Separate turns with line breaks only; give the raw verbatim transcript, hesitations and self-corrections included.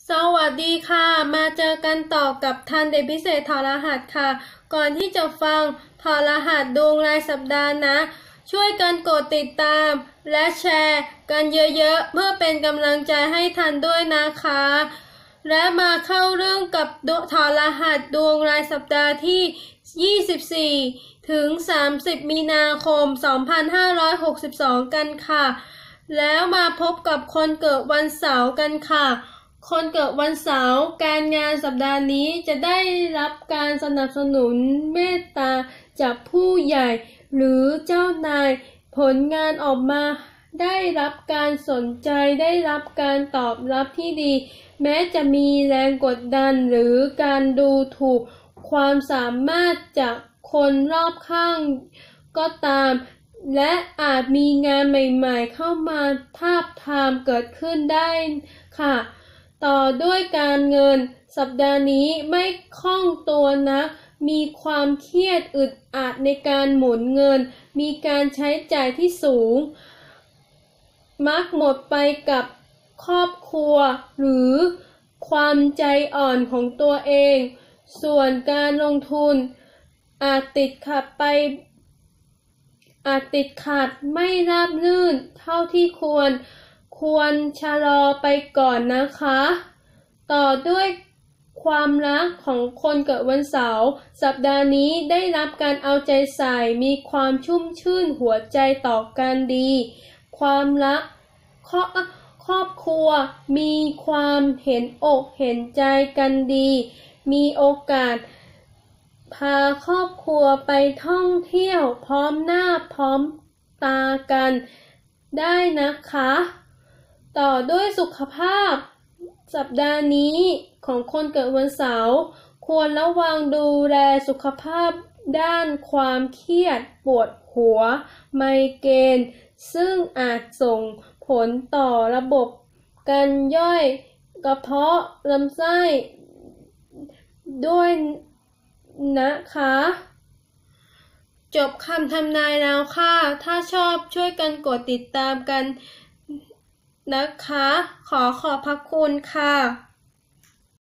สวัสดีค่ะมาเจอกันต่อกับทันเด็กพิเศษถอดรหัสค่ะก่อนที่จะฟังถอดรหัสดวงรายสัปดาห์นะช่วยกันกดติดตามและแชร์กันเยอะๆเพื่อเป็นกำลังใจให้ทันด้วยนะคะและมาเข้าเรื่องกับถอดรหัสดวงรายสัปดาห์ที่ยี่สิบสี่ถึงสามสิบมีนาคมสองพันห้าร้อยหกสิบสองกันค่ะแล้วมาพบกับคนเกิดวันเสาร์กันค่ะคนเกิดวันเสาร์การงานสัปดาห์นี้จะได้รับการสนับสนุนเมตตาจากผู้ใหญ่หรือเจ้านายผลงานออกมาได้รับการสนใจได้รับการตอบรับที่ดีแม้จะมีแรงกดดันหรือการดูถูกความสามารถจากคนรอบข้างก็ตามและอาจมีงานใหม่ๆเข้ามาทาบทามเกิดขึ้นได้ค่ะต่อด้วยการเงินสัปดาห์นี้ไม่คล่องตัวนักมีความเครียดอึดอัดในการหมุนเงินมีการใช้จ่ายที่สูงมักหมดไปกับครอบครัวหรือความใจอ่อนของตัวเองส่วนการลงทุนอาจติดขัดไปอาจติดขัดไม่ราบรื่นเท่าที่ควรควรชะลอไปก่อนนะคะต่อด้วยความรักของคนเกิดวันเสาร์สัปดาห์นี้ได้รับการเอาใจใส่มีความชุ่มชื่นหัวใจต่อกันดีความรักครอบครอบครัวมีความเห็นอกเห็นใจกันดีมีโอกาสพาครอบครัวไปท่องเที่ยวพร้อมหน้าพร้อมตากันได้นะคะต่อด้วยสุขภาพสัปดาห์นี้ของคนเกิดวันเสาร์ควรระวังดูแลสุขภาพด้านความเครียดปวดหัวไมเกรนซึ่งอาจส่งผลต่อระบบการย่อยกระเพาะลำไส้ด้วยนะคะจบคำทำนายแล้วค่ะถ้าชอบช่วยกันกดติดตามกันนะคะขอขอบพระคุณค่ะ